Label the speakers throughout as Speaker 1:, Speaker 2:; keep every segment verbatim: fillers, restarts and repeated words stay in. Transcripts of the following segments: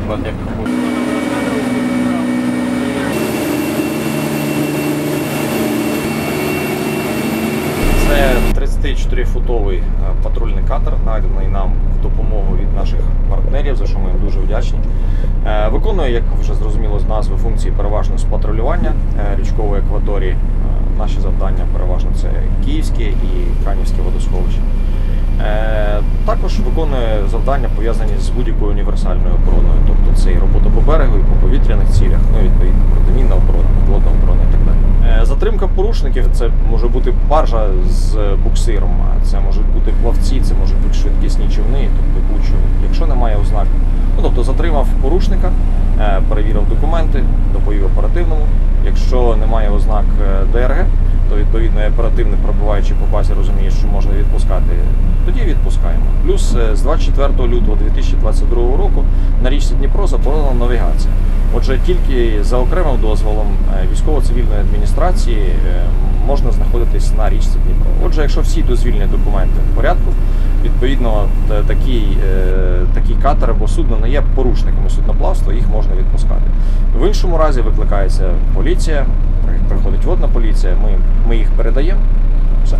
Speaker 1: наприклад, як це тридцятичотирифутовий патрульний катер, наданий нам в допомогу від наших партнерів, за що ми їм дуже вдячні. Виконує, як вже зрозуміло з назви, функції переважно з патрулювання річкової акваторії. Наші завдання переважно це Київське і Канівське водосховище. Також виконує завдання, пов'язані з будь-якою універсальною обороною, тобто це і робота по берегу, і по повітряних цілях, ну і відповідно протимінна оборона, підводна оборона і так далі. Затримка порушників – це може бути баржа з буксиром, це можуть бути плавці, це можуть бути швидкісні човни, тобто будь-що. Якщо немає ознак, ну тобто затримав порушника, перевірив документи, доповів оперативному. Якщо немає ознак ДРГ, то відповідно оперативник, перебуваючи по базі, розуміє, що можна відпускати, тоді відпускаємо. Плюс з двадцять четвертого лютого дві тисячі двадцять другого року на річці Дніпро заборонена навігація. Отже, тільки за окремим дозволом військово-цивільної адміністрації можна знаходитись на річці Дніпро. Отже, якщо всі дозвільні документи в порядку, відповідно такий, такий катер або судно не є порушниками судноплавства, їх можна відпускати. В іншому разі викликається поліція, приходить водна поліція, ми, ми їх передаємо. Все.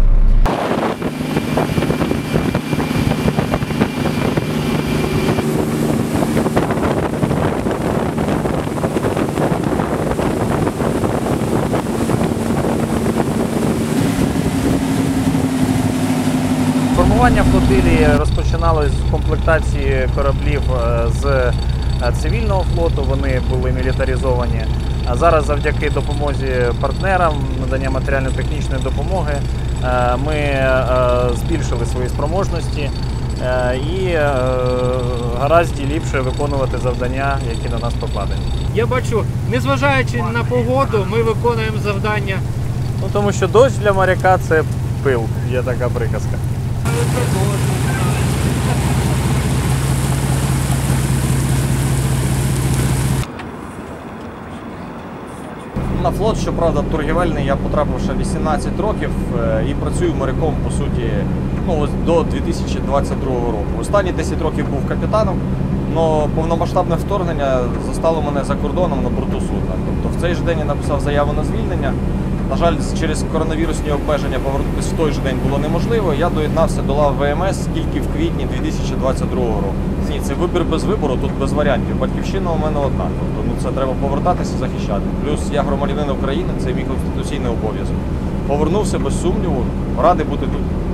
Speaker 2: Формування флотилії розпочиналось з комплектації кораблів з цивільного флоту, вони були мілітаризовані. А зараз завдяки допомозі партнерам, надання матеріально-технічної допомоги, ми збільшили свої спроможності і гаразд ліпше виконувати завдання, які на нас покладені.
Speaker 3: Я бачу, незважаючи на погоду, ми виконуємо завдання.
Speaker 2: Ну, тому що дощ для моряка – це пил, є така приказка.
Speaker 1: На флот, щоправда, торгівельний я потрапив ще вісімнадцять років і працюю моряком, по суті, ну, до дві тисячі двадцять другого року. Останні десять років був капітаном, але повномасштабне вторгнення застало мене за кордоном на борту судна. Тобто в цей же день я написав заяву на звільнення. На жаль, через коронавірусні обмеження повернутися в той же день було неможливо. Я доєднався до лав ВМС тільки в квітні дві тисячі двадцять другого року. Ні, це вибір без вибору, тут без варіантів. Батьківщина у мене одна. Тобто, ну, це треба повертатися, захищати. Плюс я громадянин України, це мій конституційний обов'язок. Повернувся без сумніву, радий бути тут.